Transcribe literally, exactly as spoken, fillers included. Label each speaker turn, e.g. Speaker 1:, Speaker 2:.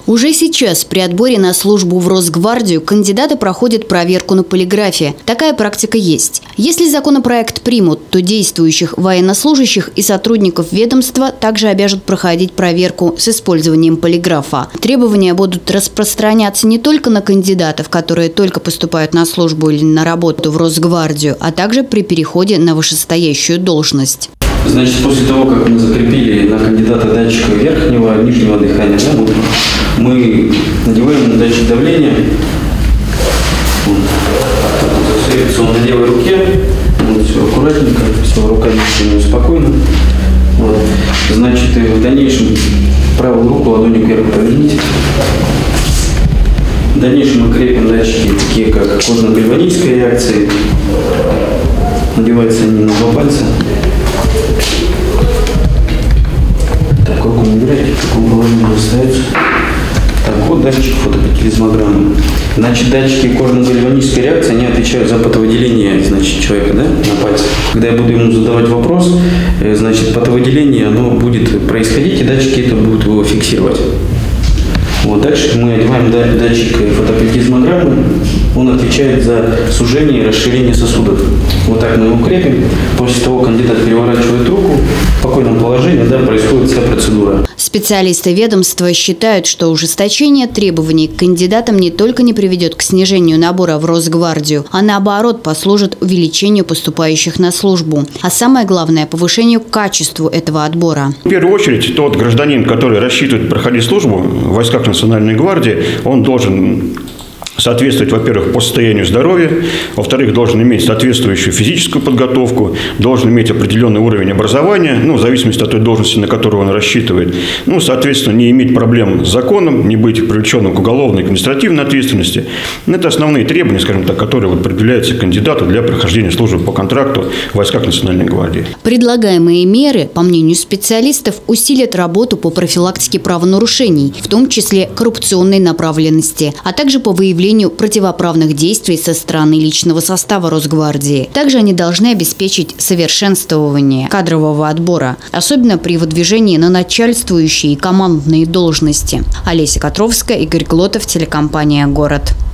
Speaker 1: Уже сейчас при отборе на службу в Росгвардию кандидаты проходят проверку на полиграфе. Такая практика есть. Если законопроект примут, то действующих военнослужащих и сотрудников ведомства также обяжут проходить проверку с использованием полиграфа. Требования будут распространяться не только на кандидатов, которые только поступают на службу или на работу в Росгвардию, а также при переходе на вышестоящую должность.
Speaker 2: Значит, после того, как мы закрепили на кандидата датчика верхнего, нижнего дыхания, да, вот, мы надеваем на датчик давления. Вот, он на левой руке. Вот, все аккуратненько, все, рука не спокойно. Вот. Значит, в дальнейшем правую руку ладонью вверх поверните. В дальнейшем мы крепим датчики, такие как кожно-гальванической реакции. Надеваются они на два пальца. Так, руку набирайте, в каком положении остается. Так, вот датчик фотопатилизмограммы. Значит, датчики кожно-гальванической реакции, они отвечают за потовыделение, значит, человека, да, на пальцах. Когда я буду ему задавать вопрос, значит, потовыделение, оно будет происходить, и датчики это будут его фиксировать. Вот, дальше мы одеваем датчик фотопатилизмограммы, он отвечает за сужение и расширение сосудов. Вот так мы его крепим. После того кандидат переворачивает руку, в спокойном положении, да, происходит вся процедура.
Speaker 1: Специалисты ведомства считают, что ужесточение требований к кандидатам не только не приведет к снижению набора в Росгвардию, а наоборот послужит увеличению поступающих на службу. А самое главное – повышению качества этого отбора.
Speaker 3: В первую очередь, тот гражданин, который рассчитывает проходить службу в войсках Национальной гвардии, он должен соответствовать, во-первых, по состоянию здоровья, во-вторых, должен иметь соответствующую физическую подготовку, должен иметь определенный уровень образования, ну, в зависимости от той должности, на которую он рассчитывает. Ну, соответственно, не иметь проблем с законом, не быть привлеченным к уголовной и административной ответственности. Это основные требования, скажем так, которые вот предъявляются кандидату для прохождения службы по контракту в войсках Национальной гвардии.
Speaker 1: Предлагаемые меры, по мнению специалистов, усилят работу по профилактике правонарушений, в том числе коррупционной направленности, а также по выявлению противоправных действий со стороны личного состава Росгвардии. Также они должны обеспечить совершенствование кадрового отбора, особенно при выдвижении на начальствующие и командные должности. Олеся Котровская, Игорь Глотов, телекомпания «Город».